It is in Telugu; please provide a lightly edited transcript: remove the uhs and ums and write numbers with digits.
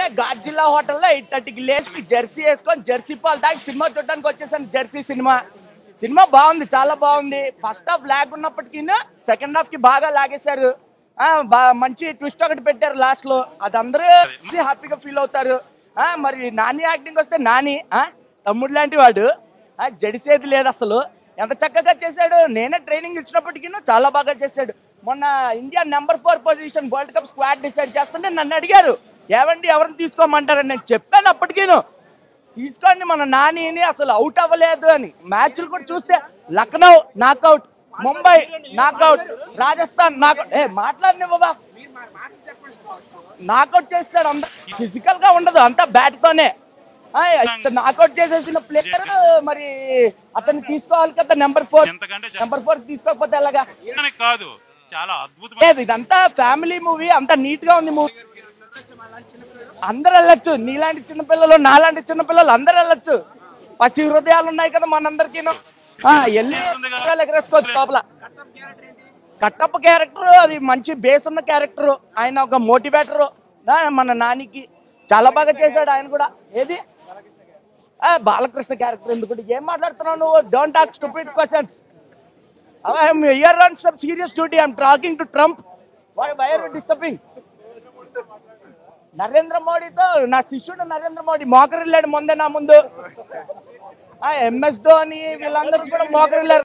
గాడ్జిల్లా హోటల్లో 8:30కి లేచి జెర్సీ వేసుకొని జెర్సీ పాలు తాగి సినిమా చూడడానికి వచ్చేసాను. జెర్సీ సినిమా బాగుంది, చాలా బాగుంది. ఫస్ట్ హాఫ్ లాగ్ ఉన్నప్పటికీ సెకండ్ హాఫ్ కి బాగా లాగేశారు. మంచి ట్విస్ట్ ఒకటి పెట్టారు లాస్ట్ లో, అది అందరూ హ్యాపీగా ఫీల్ అవుతారు. మరి నాని యాక్టింగ్ వస్తే నాని తమ్ముడు లాంటి వాడు, జడిసేది లేదు అసలు. ఎంత చక్కగా చేశాడు. నేనే ట్రైనింగ్ ఇచ్చినప్పటికీ చాలా బాగా చేశాడు. మొన్న India number 4 position World Cup squad decide చేస్తుంటే నన్ను అడిగారు, ఏవండి ఎవరిని తీసుకోమంటారని. నేను చెప్పాను అప్పటికీను, తీసుకోండి మన నానిని, అసలు అవుట్ అవ్వలేదు అని. మ్యాచ్లు కూడా చూస్తే Lucknow knockout, Mumbai knockout, Rajasthan knockout. మాట్లాడినివ్వబా, నాకౌట్ చేస్తాడు. అంత ఫిజికల్ గా ఉండదు, అంతా బ్యాట్ తోనే. నాకౌట్ చేసేసిన ప్లేయర్ మరి అతన్ని తీసుకోవాలి కదా. నెంబర్ 4 తీసుకోకపోతే ఎలాగా? కాదు, చాలా అద్భుతం. ఇదంతా ఫ్యామిలీ మూవీ, అంతా నీట్ గా ఉంది మూవీ. అందరు వెళ్ళొచ్చు, నీలాంటి చిన్నపిల్లలు నాలాంటి చిన్నపిల్లలు అందరు వెళ్ళొచ్చు. పసి హృదయాలు ఉన్నాయి కదా మనందరికీ, వెళ్ళి ఎగరేసుకోవచ్చు లోపల. కట్టప్ప క్యారెక్టర్ అది మంచి బేస్ ఉన్న క్యారెక్టర్. ఆయన ఒక మోటివేటర్ మన నానికి, చాలా బాగా చేశాడు ఆయన కూడా. ఏది బాలకృష్ణ క్యారెక్టర్ ఎందుకు? ఏం మాట్లాడుతున్నావు నువ్వు? Don't talk stupid questions. I'm here on some serious duty. I'm talking to Trump. Why are you disturbing? Narendra మోడీతో, నా శిష్యుడు నరేంద్ర మోడీ మోకరిల్లాడు ముందే నా ముందు. MS ధోని వీళ్ళందరూ కూడా మోకరిల్లారు.